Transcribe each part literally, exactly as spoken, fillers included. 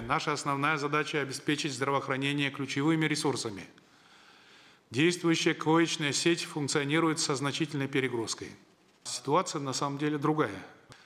наша основная задача – обеспечить здравоохранение ключевыми ресурсами. Действующая коечная сеть функционирует со значительной перегрузкой. Ситуация на самом деле другая.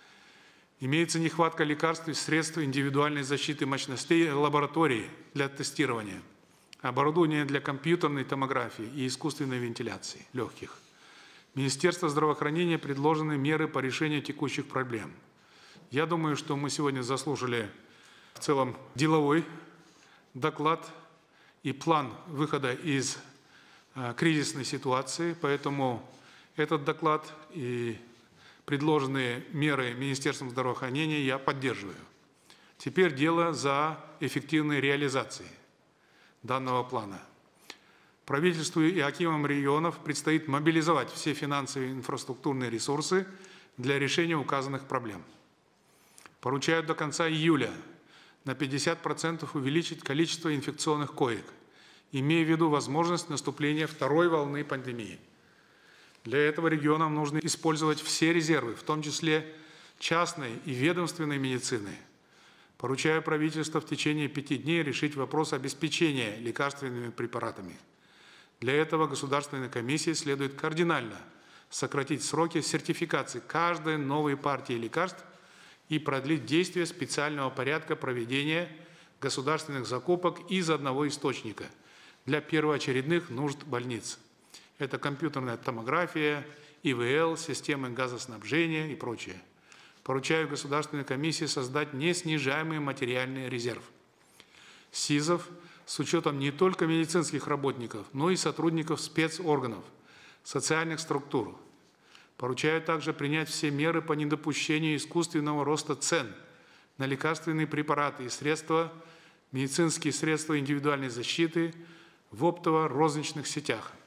Имеется нехватка лекарств и средств индивидуальной защиты мощностей лабораторий для тестирования, оборудования для компьютерной томографии и искусственной вентиляции легких. Министерству здравоохранения предложены меры по решению текущих проблем. Я думаю, что мы сегодня заслушали в целом деловой доклад и план выхода из э, кризисной ситуации, поэтому этот доклад и предложенные меры Министерством здравоохранения я поддерживаю. Теперь дело за эффективной реализацией данного плана. Правительству и акимам регионов предстоит мобилизовать все финансовые и инфраструктурные ресурсы для решения указанных проблем. Поручают до конца июля на пятьдесят процентов увеличить количество инфекционных коек, имея в виду возможность наступления второй волны пандемии. Для этого регионам нужно использовать все резервы, в том числе частной и ведомственной медицины. Поручаю правительству в течение пяти дней решить вопрос обеспечения лекарственными препаратами. Для этого Государственной комиссии следует кардинально сократить сроки сертификации каждой новой партии лекарств и продлить действие специального порядка проведения государственных закупок из одного источника для первоочередных нужд больниц. Это компьютерная томография, И В Л, системы газоснабжения и прочее. Поручаю Государственной комиссии создать неснижаемый материальный резерв СИЗов с учетом не только медицинских работников, но и сотрудников спецорганов, социальных структур. Поручаю также принять все меры по недопущению искусственного роста цен на лекарственные препараты и средства, медицинские средства индивидуальной защиты в оптово-розничных сетях.